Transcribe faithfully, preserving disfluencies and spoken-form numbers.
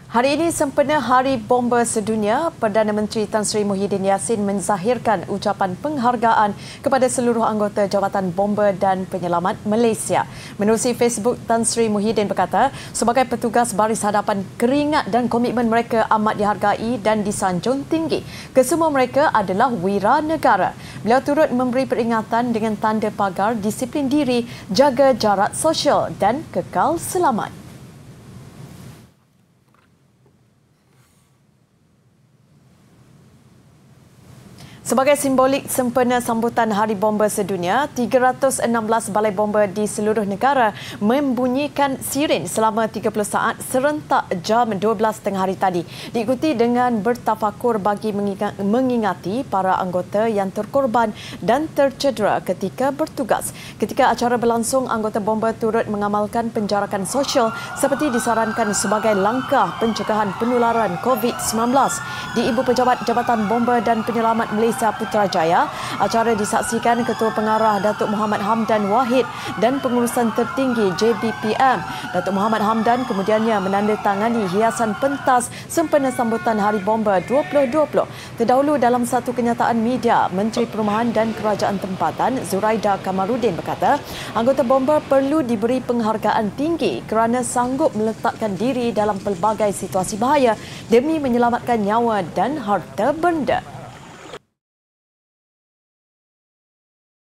Hari ini sempena Hari Bomba Sedunia, Perdana Menteri Tan Sri Muhyiddin Yassin menzahirkan ucapan penghargaan kepada seluruh anggota Jabatan Bomba dan Penyelamat Malaysia. Menerusi Facebook, Tan Sri Muhyiddin berkata, sebagai petugas baris hadapan, keringat dan komitmen mereka amat dihargai dan disanjung tinggi. Kesemua mereka adalah wira negara. Beliau turut memberi peringatan dengan tanda pagar disiplin diri, jaga jarak sosial dan kekal selamat. Sebagai simbolik sempena sambutan Hari Bomba Sedunia, tiga ratus enam belas balai bomba di seluruh negara membunyikan siren selama tiga puluh saat serentak jam dua belas tengah hari tadi. Diikuti dengan bertafakur bagi mengingati para anggota yang terkorban dan tercedera ketika bertugas. Ketika acara berlangsung, anggota bomba turut mengamalkan penjarakan sosial seperti disarankan sebagai langkah pencegahan penularan COVID sembilan belas. Di Ibu Pejabat Jabatan Bomba dan Penyelamat Malaysia Putrajaya, acara disaksikan Ketua Pengarah Datuk Muhammad Hamdan Wahid dan Pengurusan Tertinggi J B P M. Datuk Muhammad Hamdan kemudiannya menandatangani hiasan pentas sempena sambutan Hari Bomba dua ribu dua puluh. Terdahulu dalam satu kenyataan media, Menteri Perumahan dan Kerajaan Tempatan Zuraida Kamarudin berkata, anggota bomba perlu diberi penghargaan tinggi kerana sanggup meletakkan diri dalam pelbagai situasi bahaya demi menyelamatkan nyawa dan harta benda.